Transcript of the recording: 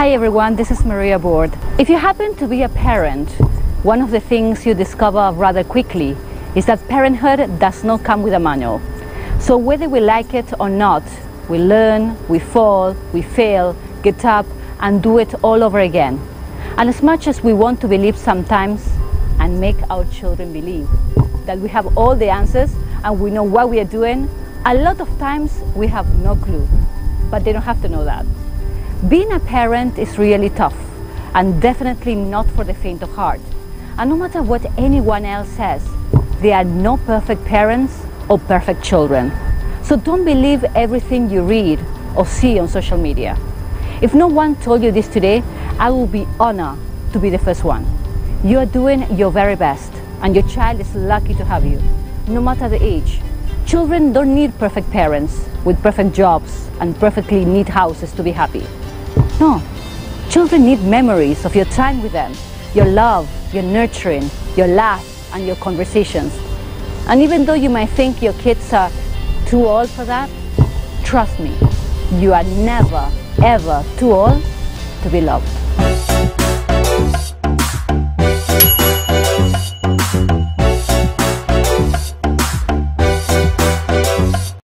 Hi everyone, this is Maria Borde. If you happen to be a parent, one of the things you discover rather quickly is that parenthood does not come with a manual. So whether we like it or not, we learn, we fall, we fail, get up and do it all over again. And as much as we want to believe sometimes and make our children believe that we have all the answers and we know what we are doing, a lot of times we have no clue, but they don't have to know that. Being a parent is really tough and definitely not for the faint of heart. And no matter what anyone else says, there are no perfect parents or perfect children. So don't believe everything you read or see on social media. If no one told you this today, I will be honored to be the first one. You are doing your very best and your child is lucky to have you, no matter the age. Children don't need perfect parents with perfect jobs and perfectly neat houses to be happy. No, children need memories of your time with them, your love, your nurturing, your laughs and your conversations. And even though you might think your kids are too old for that, trust me, you are never, ever too old to be loved.